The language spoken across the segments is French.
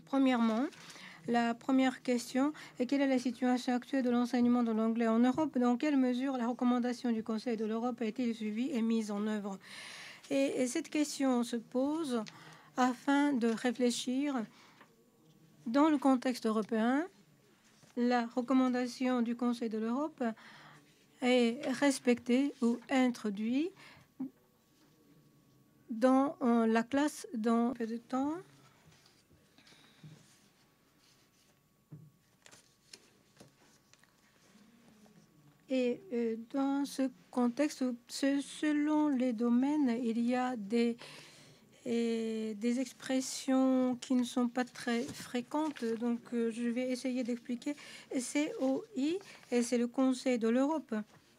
Premièrement, la première question est quelle est la situation actuelle de l'enseignement de l'anglais en Europe? Dans quelle mesure la recommandation du Conseil de l'Europe a été suivie et mise en œuvre? Et cette question se pose afin de réfléchir dans le contexte européen. La recommandation du Conseil de l'Europe est respectée ou introduite dans la classe dans peu de temps. Et dans ce contexte, selon les domaines, il y a des expressions qui ne sont pas très fréquentes. Donc, je vais essayer d'expliquer. COI, et c'est le Conseil de l'Europe.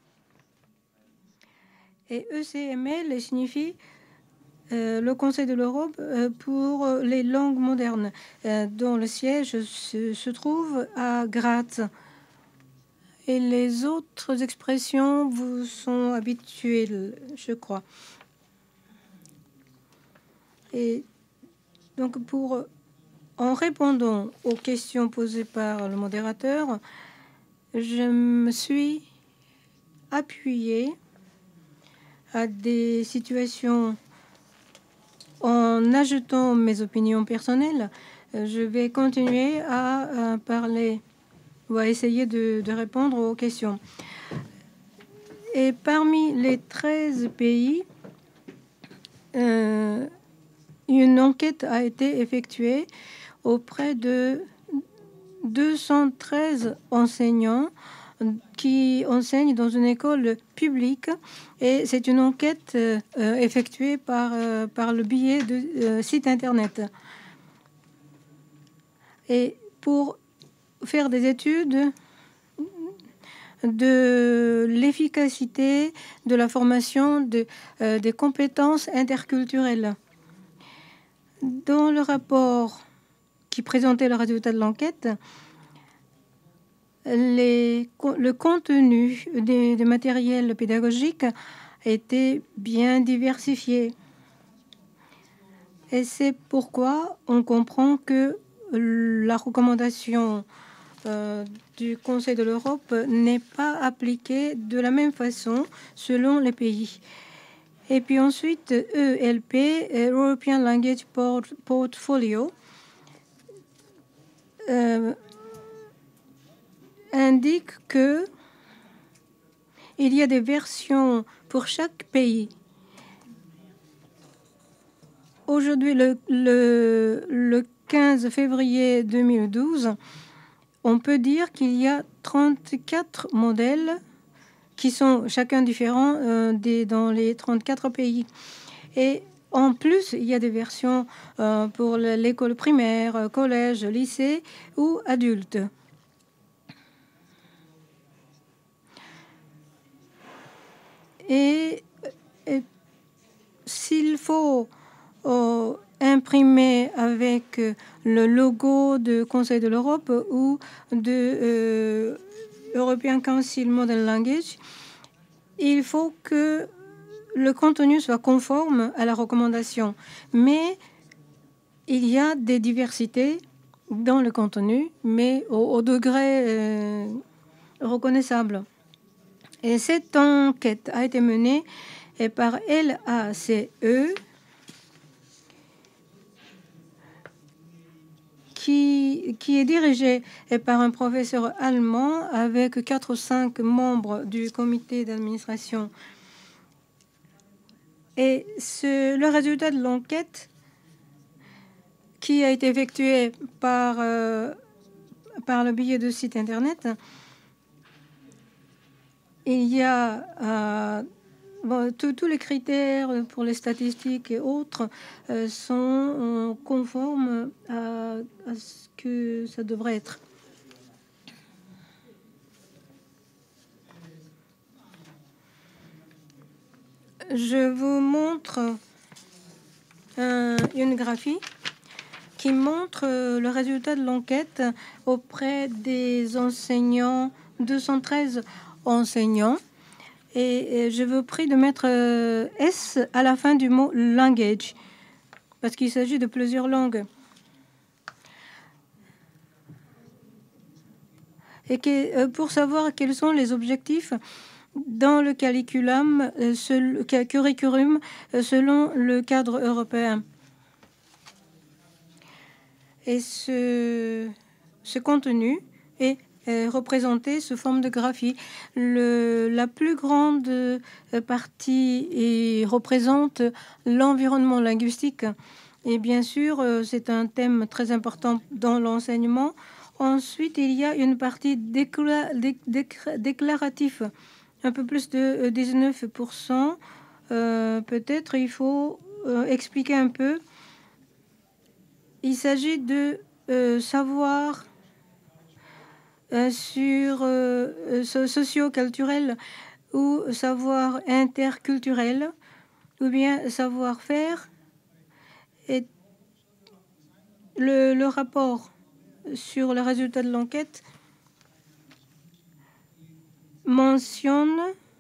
Et ECML signifie le Conseil de l'Europe pour les langues modernes, dont le siège se trouve à Graz. Et les autres expressions vous sont habituelles, je crois. Et donc, en répondant aux questions posées par le modérateur, je me suis appuyée à des situations en ajoutant mes opinions personnelles. Je vais continuer à parler ou à essayer de répondre aux questions. Et parmi les 13 pays, une enquête a été effectuée auprès de 213 enseignants qui enseignent dans une école publique, et c'est une enquête effectuée par le biais de sites internet. Et pour faire des études de l'efficacité de la formation des compétences interculturelles. Dans le rapport qui présentait le résultat de l'enquête, le contenu des matériels pédagogiques était bien diversifié. Et c'est pourquoi on comprend que la recommandation du Conseil de l'Europe n'est pas appliquée de la même façon selon les pays. Et puis ensuite, ELP, European Language Portfolio, indique que il y a des versions pour chaque pays. Aujourd'hui, le 15 février 2012, on peut dire qu'il y a 34 modèles qui sont chacun différents dans les 34 pays. Et en plus, il y a des versions pour l'école primaire, collège, lycée ou adulte. Et s'il faut imprimer avec le logo de Conseil de l'Europe ou de European Council Model Language, il faut que le contenu soit conforme à la recommandation. Mais il y a des diversités dans le contenu, mais au degré reconnaissable. Et cette enquête a été menée par LACE, qui est dirigée par un professeur allemand avec 4 ou 5 membres du comité d'administration. Et le résultat de l'enquête qui a été effectuée par le biais de site internet, il y a tous les critères pour les statistiques et autres sont conformes à ce que ça devrait être. Je vous montre une graphie qui montre le résultat de l'enquête auprès des enseignants, 213 enseignants. Et je vous prie de mettre S à la fin du mot language, parce qu'il s'agit de plusieurs langues. et pour savoir quels sont les objectifs dans le curriculum selon le cadre européen. Et ce contenu est représenté sous forme de graphie. La plus grande partie représente l'environnement linguistique. Et bien sûr, c'est un thème très important dans l'enseignement. Ensuite, il y a une partie déclarative, un peu plus de 19%. Peut-être il faut expliquer un peu. Il s'agit de savoir sur socio-culturel ou savoir interculturel ou bien savoir-faire. Et le rapport sur le résultat de l'enquête mentionne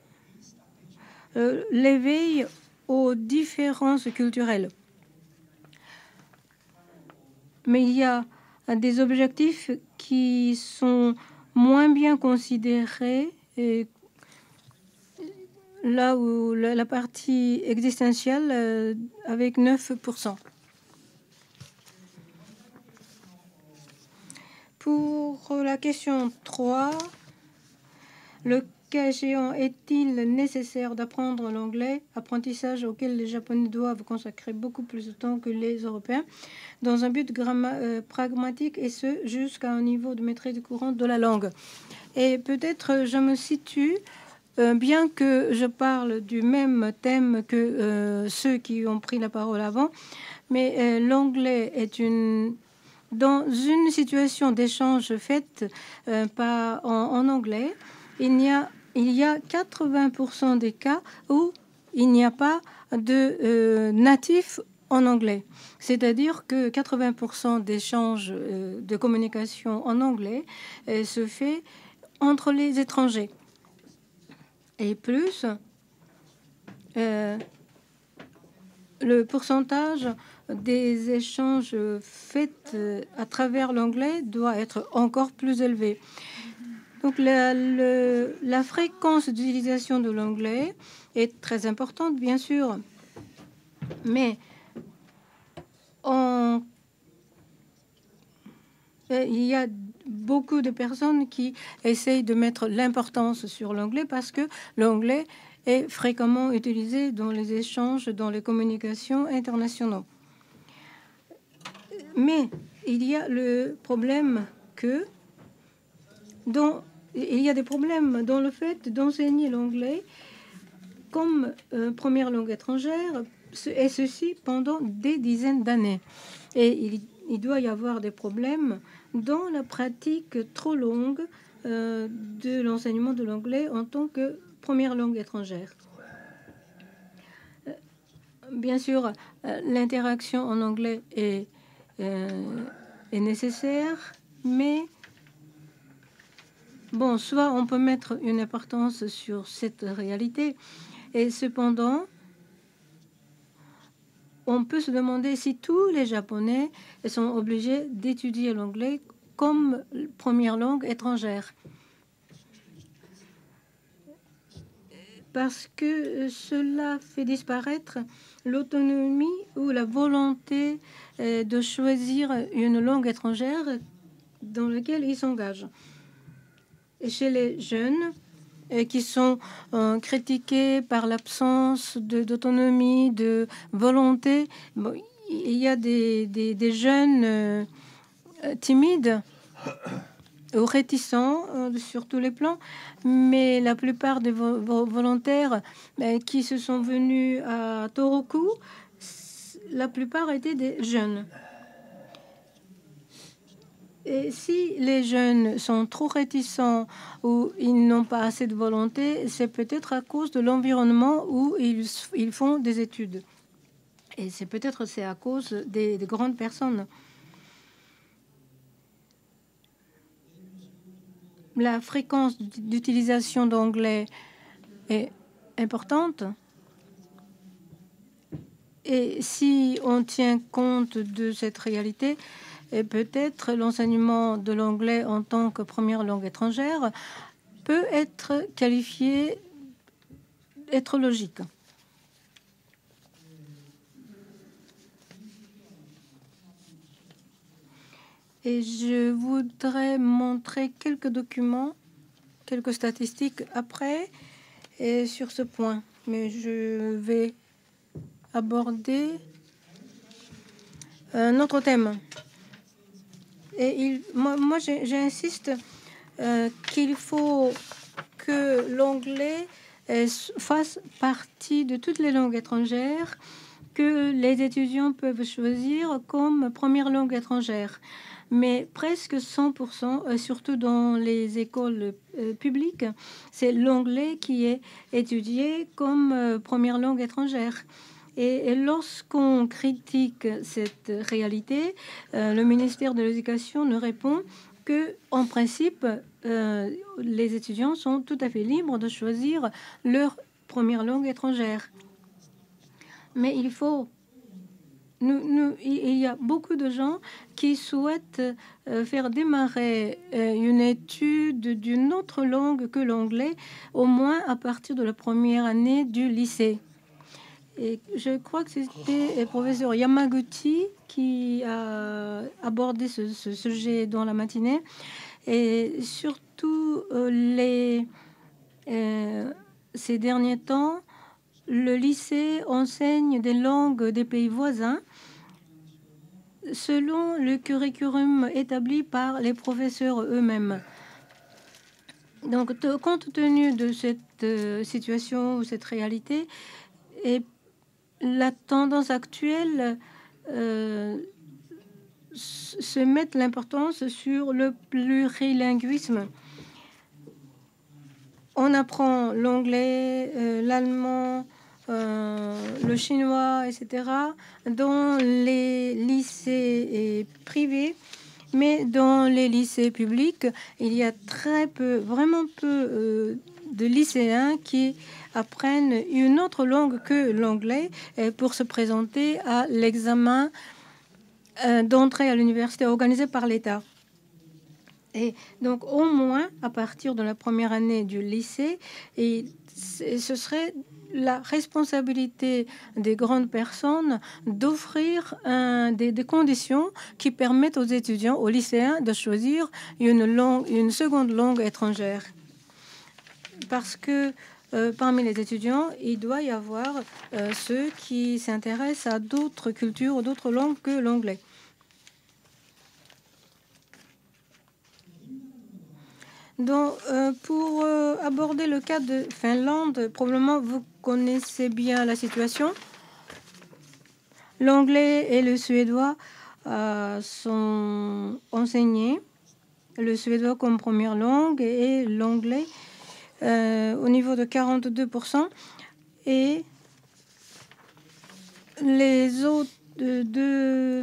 l'éveil aux différences culturelles. Mais il y a des objectifs qui sont moins bien considérés, et là où la partie existentielle avec 9%. Pour la question 3, le cas échéant est-il nécessaire d'apprendre l'anglais, apprentissage auquel les Japonais doivent consacrer beaucoup plus de temps que les Européens, dans un but pragmatique, et ce, jusqu'à un niveau de maîtrise courante de la langue. Et peut-être je me situe, bien que je parle du même thème que ceux qui ont pris la parole avant, mais l'anglais est dans une situation d'échange faite en anglais, il y a 80% des cas où il n'y a pas de natif en anglais. C'est-à-dire que 80% d'échanges de communication en anglais se fait entre les étrangers. Et plus, le pourcentage des échanges faits à travers l'anglais doit être encore plus élevé. Donc la fréquence d'utilisation de l'anglais est très importante, bien sûr, mais il y a beaucoup de personnes qui essayent de mettre l'importance sur l'anglais parce que l'anglais est fréquemment utilisé dans les échanges, dans les communications internationales. Mais il y a le problème que il y a des problèmes dans le fait d'enseigner l'anglais comme première langue étrangère, et ceci pendant des dizaines d'années. Et il doit y avoir des problèmes dans la pratique trop longue de l'enseignement de l'anglais en tant que première langue étrangère. Bien sûr, l'interaction en anglais est nécessaire, mais bon, soit on peut mettre une importance sur cette réalité, et cependant, on peut se demander si tous les Japonais sont obligés d'étudier l'anglais comme première langue étrangère. Parce que cela fait disparaître l'autonomie ou la volonté de choisir une langue étrangère dans laquelle ils s'engagent. Et chez les jeunes qui sont critiqués par l'absence d'autonomie, de volonté, bon, il y a des jeunes timides ou réticents sur tous les plans, mais la plupart des volontaires qui se sont venus à Tohoku, la plupart étaient des jeunes. Et si les jeunes sont trop réticents ou ils n'ont pas assez de volonté, c'est peut-être à cause de l'environnement où ils font des études. Et c'est peut-être à cause des grandes personnes. La fréquence d'utilisation d'anglais est importante. Et si on tient compte de cette réalité, Et peut-être l'enseignement de l'anglais en tant que première langue étrangère peut être qualifié être logique. Et je voudrais montrer quelques documents, quelques statistiques après et sur ce point. Mais je vais aborder un autre thème. Et moi j'insiste qu'il faut que l'anglais fasse partie de toutes les langues étrangères que les étudiants peuvent choisir comme première langue étrangère. Mais presque 100%, surtout dans les écoles publiques, c'est l'anglais qui est étudié comme première langue étrangère. Et lorsqu'on critique cette réalité, le ministère de l'Éducation nous répond que, en principe, les étudiants sont tout à fait libres de choisir leur première langue étrangère. Mais il faut... il y a beaucoup de gens qui souhaitent faire démarrer une étude d'une autre langue que l'anglais, au moins à partir de la première année du lycée. Et je crois que c'était le professeur Yamaguchi qui a abordé ce sujet dans la matinée. Et surtout, ces derniers temps, le lycée enseigne des langues des pays voisins selon le curriculum établi par les professeurs eux-mêmes. Donc, compte tenu de cette situation ou cette réalité, et la tendance actuelle se met l'importance sur le plurilinguisme. On apprend l'anglais, l'allemand, le chinois, etc., dans les lycées privés, mais dans les lycées publics, il y a très peu, vraiment peu de lycéens qui apprennent une autre langue que l'anglais pour se présenter à l'examen d'entrée à l'université organisé par l'État. Et donc, au moins, à partir de la première année du lycée, et ce serait la responsabilité des grandes personnes d'offrir des conditions qui permettent aux étudiants, aux lycéens, de choisir une seconde langue étrangère. Parce que parmi les étudiants, il doit y avoir ceux qui s'intéressent à d'autres cultures ou d'autres langues que l'anglais. Donc, pour aborder le cas de Finlande, probablement vous connaissez bien la situation. L'anglais et le suédois sont enseignés, le suédois comme première langue et l'anglais au niveau de 42%. Et les autres deux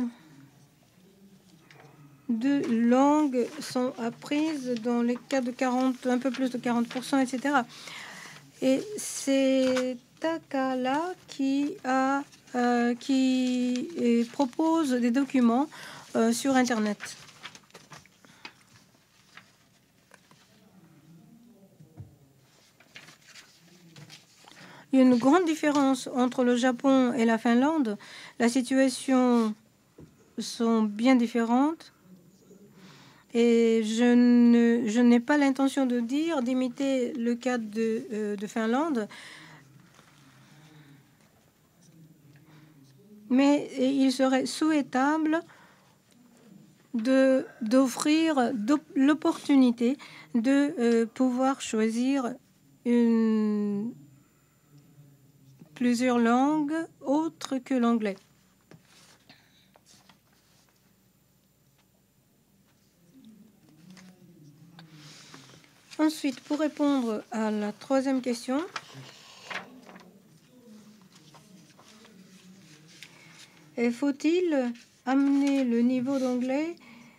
langues sont apprises dans les cas de 40, un peu plus de 40%, etc. Et c'est Takala qui propose des documents sur Internet. Il y a une grande différence entre le Japon et la Finlande. La situation sont bien différentes. Et je n'ai pas l'intention d'imiter le cas de Finlande. Mais il serait souhaitable d'offrir l'opportunité de pouvoir choisir plusieurs langues autres que l'anglais. Ensuite, pour répondre à la troisième question, faut-il amener le niveau d'anglais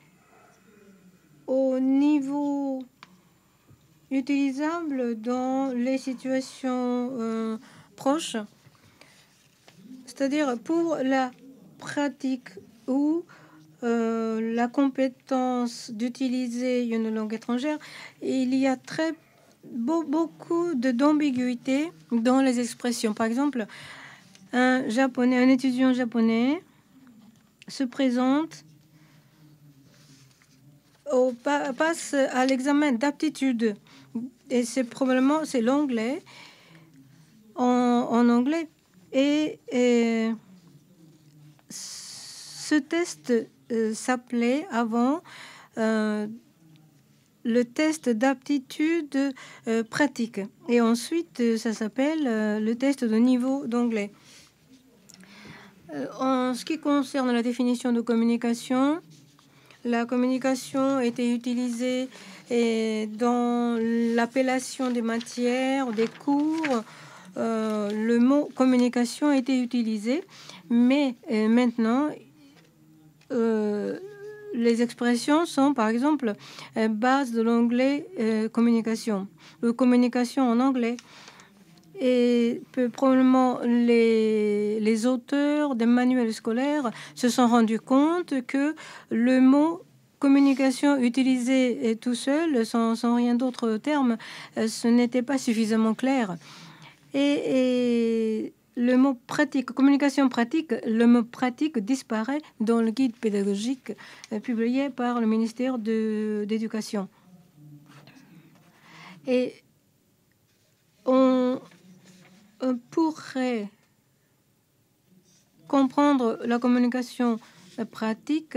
au niveau utilisable dans les situations proches, c'est-à-dire pour la pratique ou la compétence d'utiliser une langue étrangère, il y a beaucoup d'ambiguïté dans les expressions. Par exemple, un étudiant japonais se présente passe à l'examen d'aptitude et c'est l'anglais en anglais et ce test s'appelait avant le test d'aptitude pratique et ensuite ça s'appelle le test de niveau d'anglais. En ce qui concerne la définition de communication, la communication était utilisée dans l'appellation des matières, des cours. Le mot communication a été utilisé, mais maintenant, les expressions sont, par exemple, base de l'anglais communication, ou communication en anglais. Et probablement les auteurs des manuels scolaires se sont rendus compte que le mot communication utilisé tout seul, sans rien d'autre terme, ce n'était pas suffisamment clair. Et le mot pratique, communication pratique, le mot pratique disparaît dans le guide pédagogique publié par le ministère d'Éducation. Et on pourrait comprendre la communication pratique,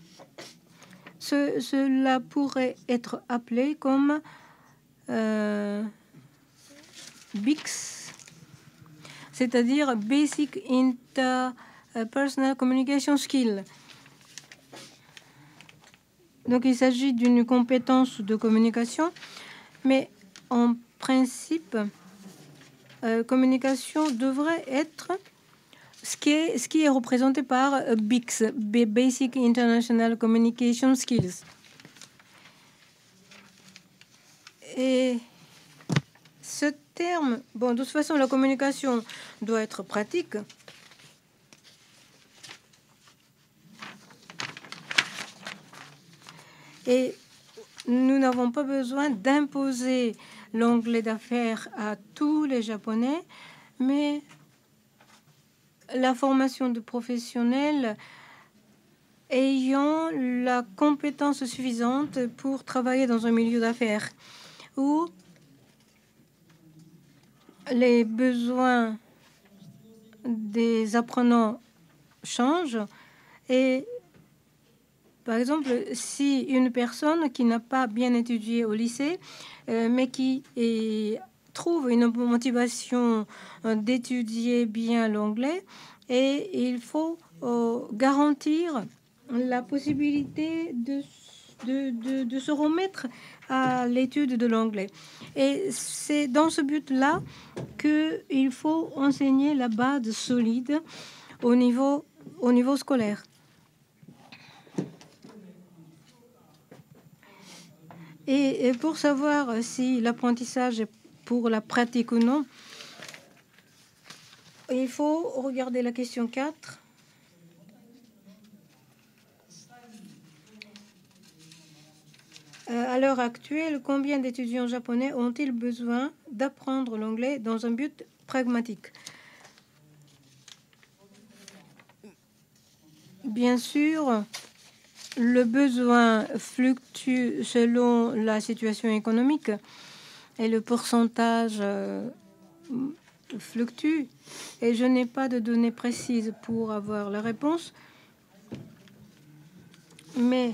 cela pourrait être appelé comme BICS, c'est-à-dire Basic Interpersonal Communication Skill. Donc il s'agit d'une compétence de communication, mais en principe, communication devrait être ce qui est représenté par BICS, Basic International Communication Skills. Et ce terme, bon, de toute façon, la communication doit être pratique. Et nous n'avons pas besoin d'imposer l'anglais d'affaires à tous les Japonais, mais la formation de professionnels ayant la compétence suffisante pour travailler dans un milieu d'affaires où les besoins des apprenants changent. Et par exemple, si une personne qui n'a pas bien étudié au lycée, mais qui trouve une motivation d'étudier bien l'anglais, et il faut garantir la possibilité de se remettre à l'étude de l'anglais. Et c'est dans ce but-là qu'il faut enseigner la base solide au niveau scolaire. Et pour savoir si l'apprentissage est pour la pratique ou non, il faut regarder la question 4. À l'heure actuelle, combien d'étudiants japonais ont-ils besoin d'apprendre l'anglais dans un but pragmatique? Bien sûr, le besoin fluctue selon la situation économique et le pourcentage fluctue. Et je n'ai pas de données précises pour avoir la réponse. Mais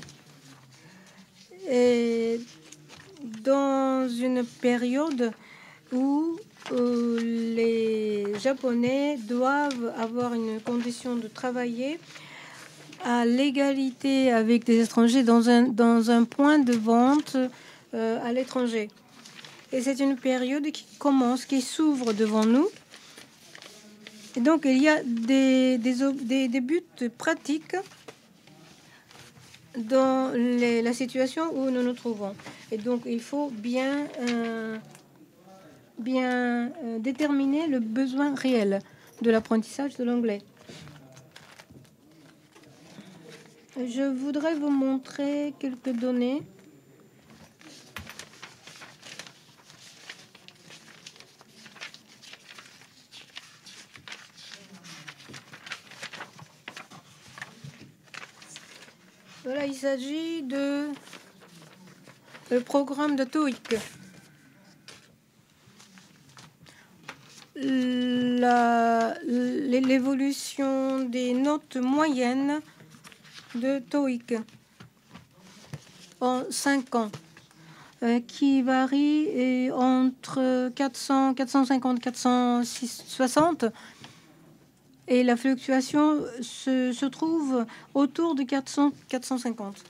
dans une période où les Japonais doivent avoir une condition de travailler à l'égalité avec des étrangers dans un point de vente à l'étranger. Et c'est une période qui s'ouvre devant nous. Et donc, il y a des buts pratiques dans la situation où nous nous trouvons. Et donc, il faut bien déterminer le besoin réel de l'apprentissage de l'anglais. Je voudrais vous montrer quelques données. Voilà, il s'agit de le programme de TOEIC. L'évolution des notes moyennes de TOEIC en 5 ans, qui varie entre 400, 450, 460, et la fluctuation se trouve autour de 400, 450.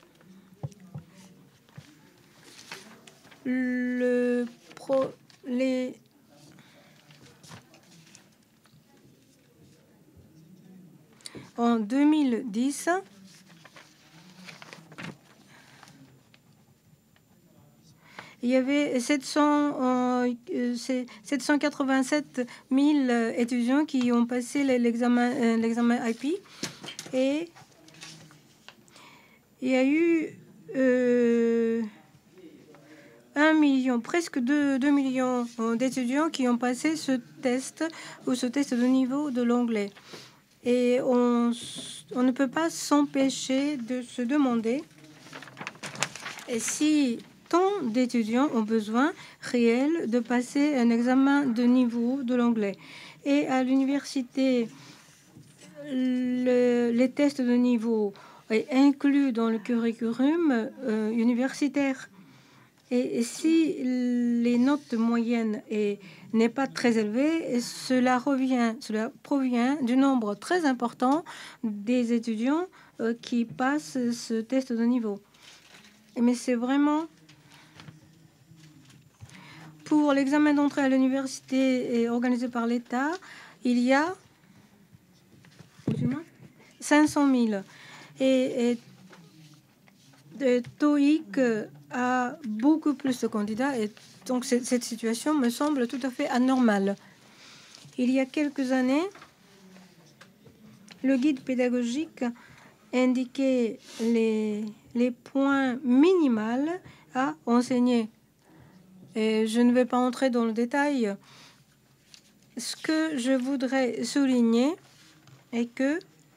En 2010, il y avait 787 000 étudiants qui ont passé l'examen IP, et il y a eu 1 million, presque 2 millions d'étudiants qui ont passé ce test ou ce test de niveau de l'anglais. Et on ne peut pas s'empêcher de se demander si tant d'étudiants ont besoin réel de passer un examen de niveau de l'anglais. Et à l'université, les tests de niveau est inclus dans le curriculum universitaire. Et si les notes moyennes n'est pas très élevée, cela provient du nombre très important des étudiants qui passent ce test de niveau. Mais c'est vraiment pour l'examen d'entrée à l'université organisé par l'État, il y a 500 000. Et TOEIC a beaucoup plus de candidats, et donc cette situation me semble tout à fait anormale. Il y a quelques années, le guide pédagogique indiquait les points minimaux à enseigner. Et je ne vais pas entrer dans le détail. Ce que je voudrais souligner est que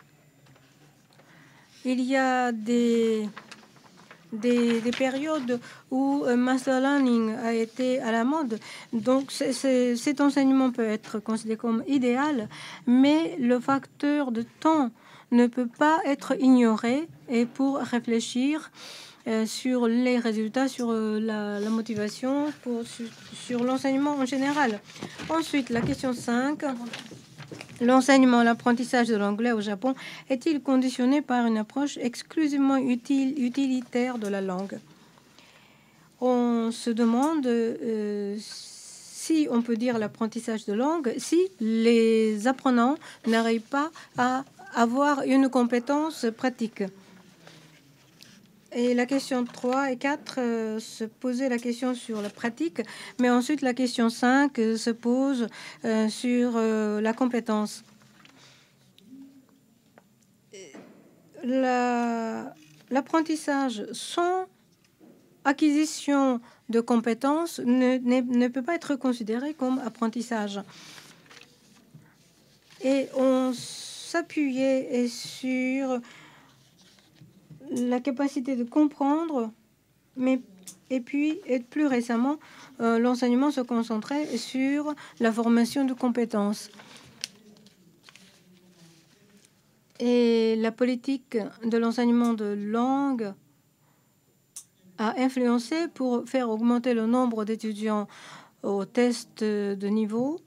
il y a des périodes où master learning a été à la mode. Donc cet enseignement peut être considéré comme idéal, mais le facteur de temps ne peut pas être ignoré, et pour réfléchir sur les résultats, sur la motivation, sur l'enseignement en général. Ensuite, la question 5. L'enseignement, l'apprentissage de l'anglais au Japon est-il conditionné par une approche exclusivement utilitaire de la langue? On se demande si on peut dire l'apprentissage de langue si les apprenants n'arrivent pas à avoir une compétence pratique. Et la question 3 et 4 se posaient la question sur la pratique, mais ensuite la question 5 se pose sur la compétence. L'apprentissage sans acquisition de compétences ne peut pas être considéré comme apprentissage. Et on s'appuyait sur la capacité de comprendre, et puis plus récemment, l'enseignement se concentrait sur la formation de compétences. Et la politique de l'enseignement de langue a influencé pour faire augmenter le nombre d'étudiants au test de niveau.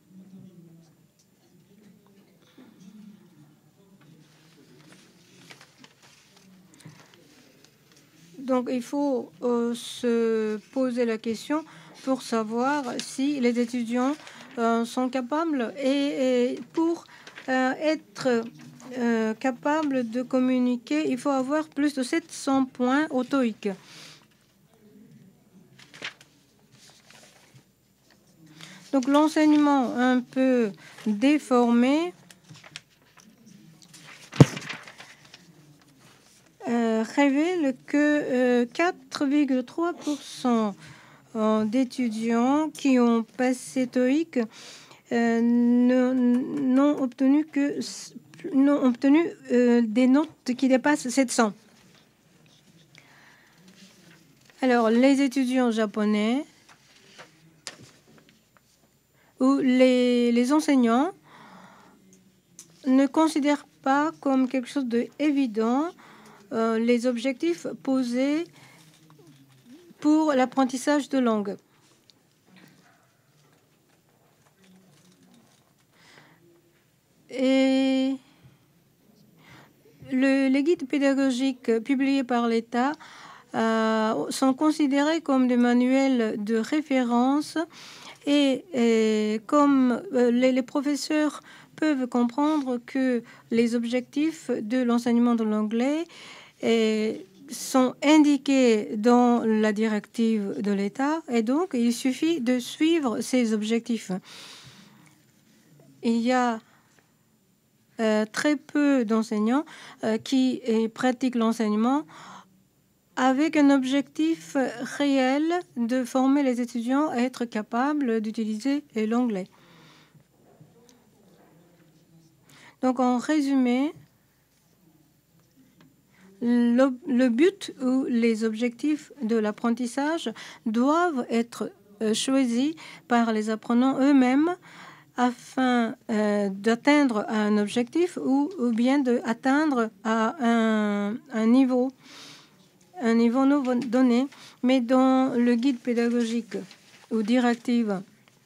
Donc, il faut se poser la question pour savoir si les étudiants sont capables, et pour être capable de communiquer, il faut avoir plus de 700 points au TOEIC. Donc, l'enseignement un peu déformé révèle que 4,3% d'étudiants qui ont passé TOEIC n'ont obtenu des notes qui dépassent 700. Alors, les étudiants japonais ou les enseignants ne considèrent pas comme quelque chose d'évident les objectifs posés pour l'apprentissage de langue. Et les guides pédagogiques publiés par l'État sont considérés comme des manuels de référence et comme les professeurs peuvent comprendre que les objectifs de l'enseignement de l'anglais sont indiqués dans la directive de l'État et donc il suffit de suivre ces objectifs. Il y a très peu d'enseignants qui pratiquent l'enseignement avec un objectif réel de former les étudiants à être capables d'utiliser l'anglais. Donc, en résumé, le but ou les objectifs de l'apprentissage doivent être choisis par les apprenants eux-mêmes afin d'atteindre un objectif ou bien d'atteindre à un niveau donné. Mais dans le guide pédagogique ou directive,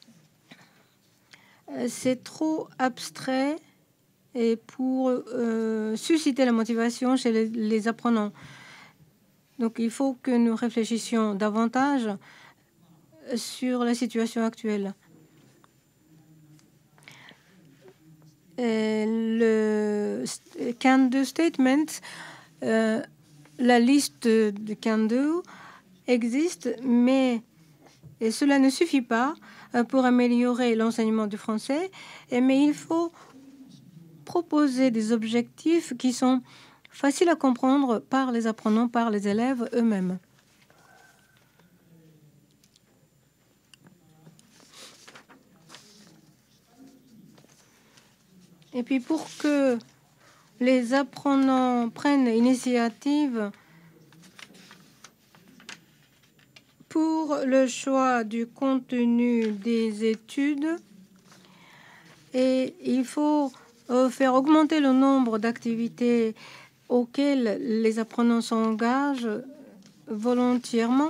c'est trop abstrait et pour susciter la motivation chez les apprenants. Donc, il faut que nous réfléchissions davantage sur la situation actuelle. Le Can Do Statement, la liste de Can Do existe, mais cela ne suffit pas pour améliorer l'enseignement du français, mais il faut proposer des objectifs qui sont faciles à comprendre par les apprenants, par les élèves eux-mêmes. Et puis pour que les apprenants prennent l'initiative pour le choix du contenu des études, et il faut faire augmenter le nombre d'activités auxquelles les apprenants s'engagent volontairement.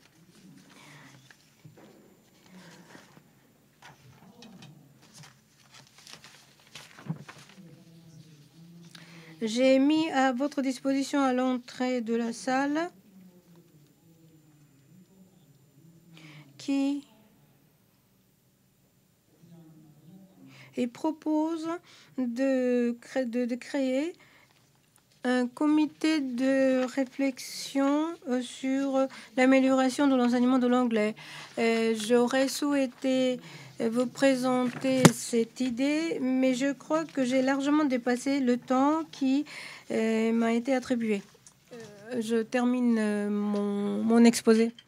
J'ai mis à votre disposition à l'entrée de la salle qui propose de créer un comité de réflexion sur l'amélioration de l'enseignement de l'anglais. J'aurais souhaité vous présenter cette idée, mais je crois que j'ai largement dépassé le temps qui m'a été attribué. Je termine mon exposé.